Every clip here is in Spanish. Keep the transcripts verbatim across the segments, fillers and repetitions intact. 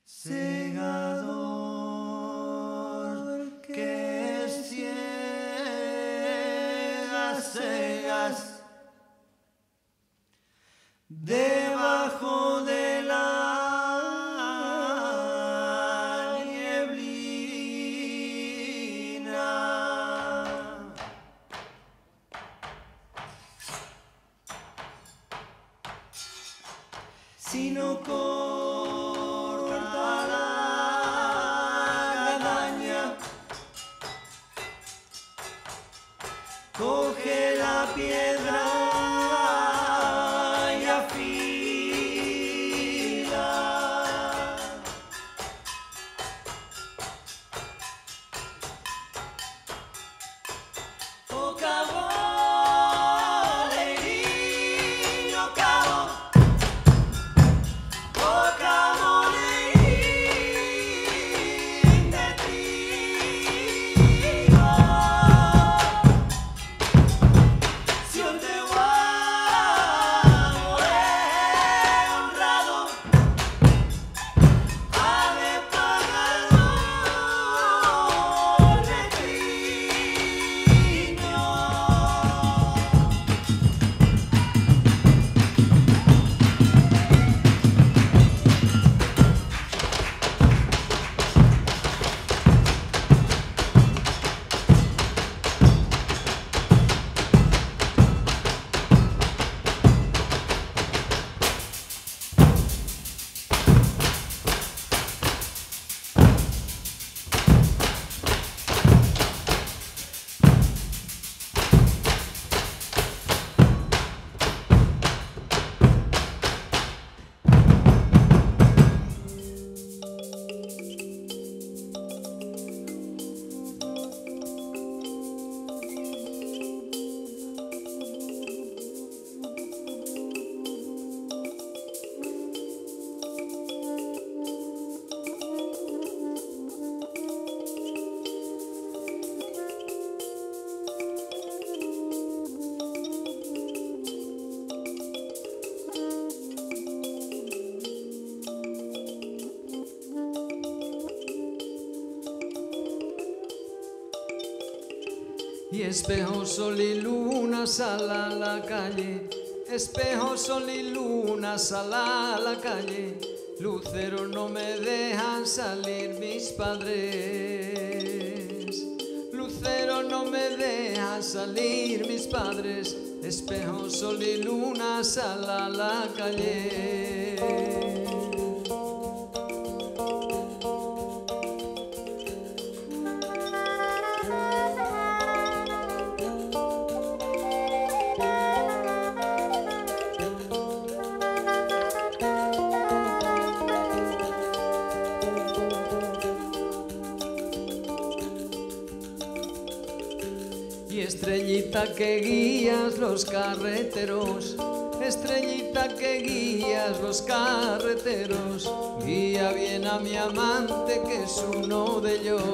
Segador que ciega, cegas debajo de la nieblina. Si no corta la guadaña, coge la piedra y afila. O cabo, leiriño cabo, o cabo leirín de trigo. Si un te guapo es honrado, ha de pagar los letriños. Y espejo, sol y luna, sal a la calle. Espejo, sol y luna, sal a la calle. Lucero, no me dejan salir mis padres. Lucero, no me dejan salir mis padres. Espejo, sol y luna, sal a la calle. Y estrellita que guías los carreteros, estrellita que guías los carreteros, guía bien a mi amante que es uno de ellos.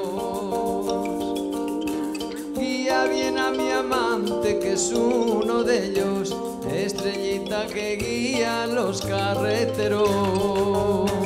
Guía bien a mi amante que es uno de ellos, estrellita que guía los carreteros.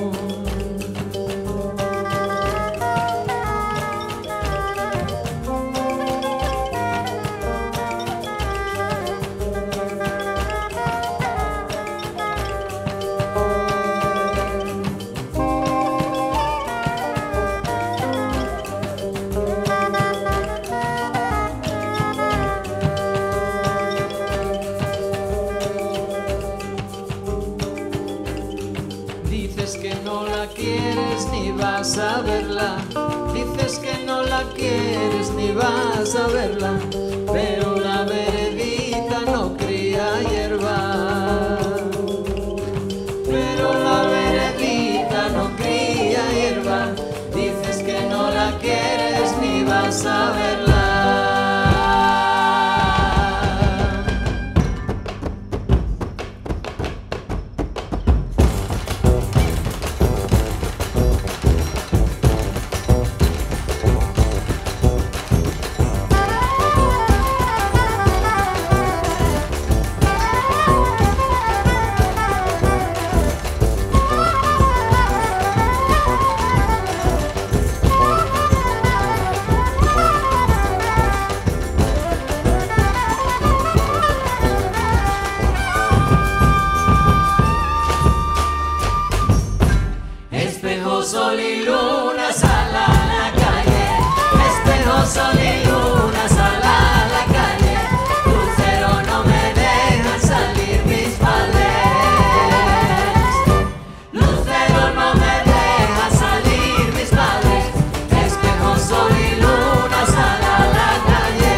Dices que no la quieres ni vas a verla, dices que no la quieres ni vas a verla, pero la veredita no cría hierba, pero la veredita no cría hierba, dices que no la quieres ni vas a verla. Bye. sol y luna, sal a la calle. Espejo, sol y luna, sal a la calle. Lucero, no me dejan salir mis padres. Lucero, no me dejan salir mis padres. Espejo, sol y luna, sal a la calle.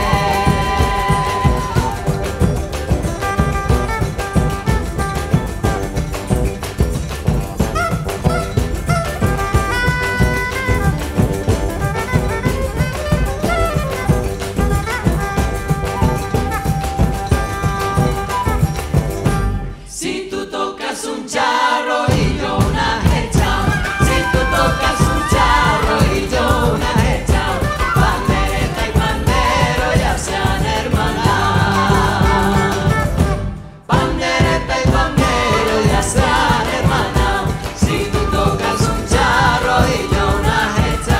Si tú tocas un charro y yo una hecha, si tú tocas un charro y yo una hecha, pandereta y pandero ya se han hermanado. Pandereta y pandero ya se han hermanado. Si tú tocas un charro y yo una hecha.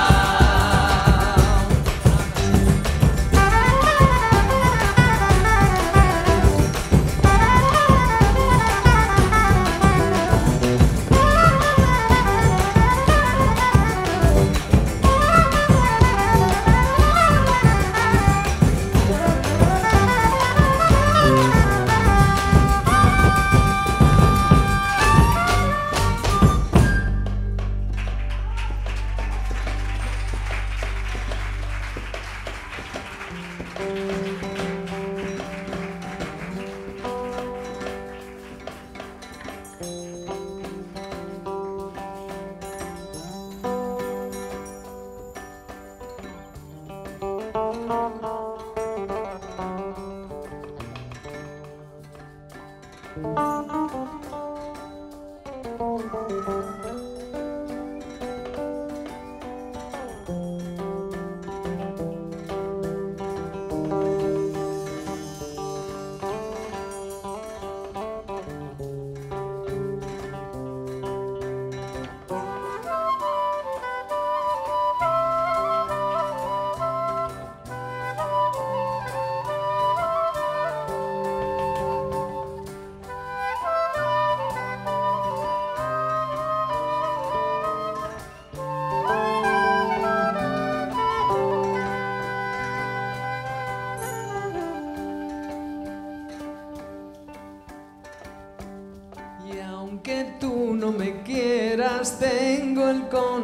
Y aunque tú no me quieras, tengo el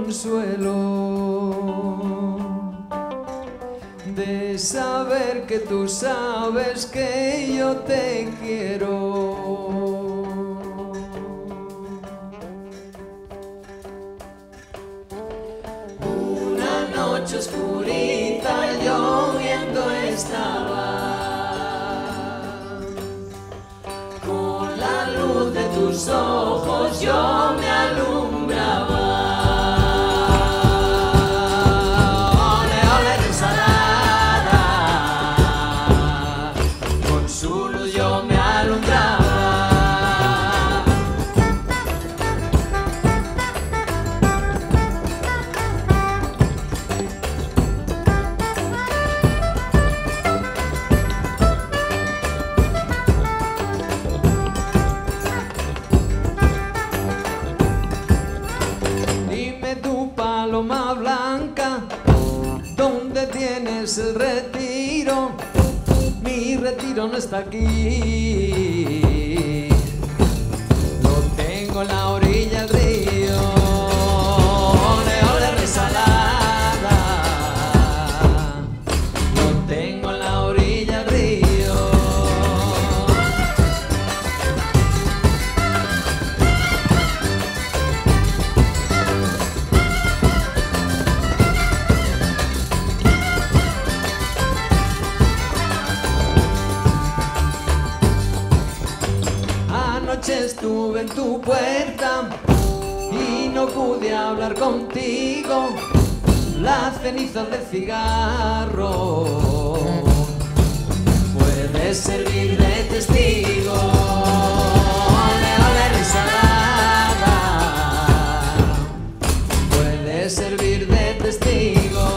consuelo de saber que tú sabes que yo te quiero. Una noche oscurita lloviendo estaba, con la luz de tus ojos yo me alumbraba. Ole, ole, Risalada, con su luz yo me alumbraba. Dime tu paloma blanca, ¿dónde tienes el retiro? Mi retiro no está aquí, lo tengo en la orilla del río. Ole, ole, Risalada, lo tengo en la orilla del río. Anoche estuve en tu puerta y no pude hablar contigo. Las cenizas del cigarro puedes servir de testigo. Ole, ole, Risalada, puedes servir de testigo.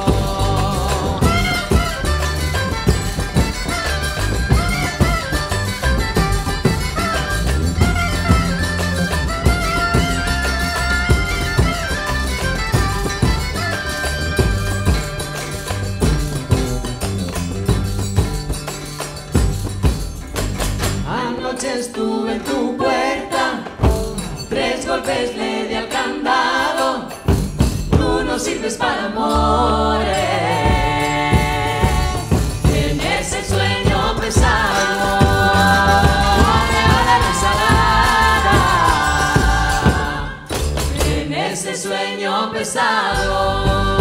en ese sueño pesado.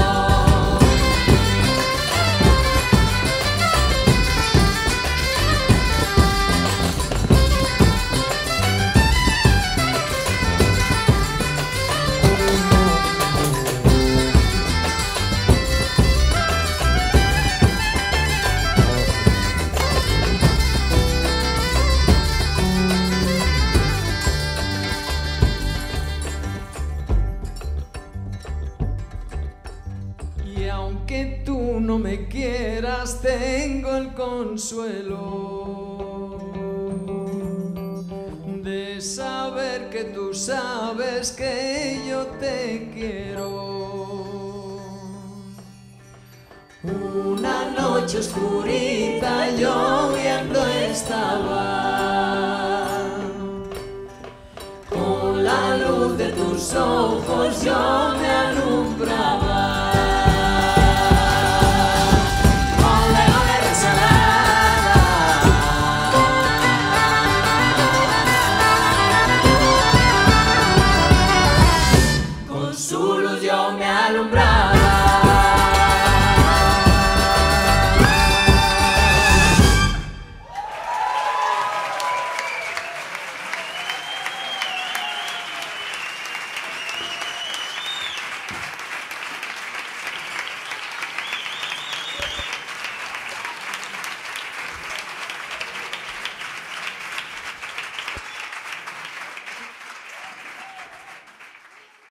Y aunque tú no me quieras, tengo el consuelo de saber que tú sabes que yo te quiero. Una noche oscurita lloviendo estaba, con la luz de tus ojos yo me alumbraba. Con su luz yo me alumbraba.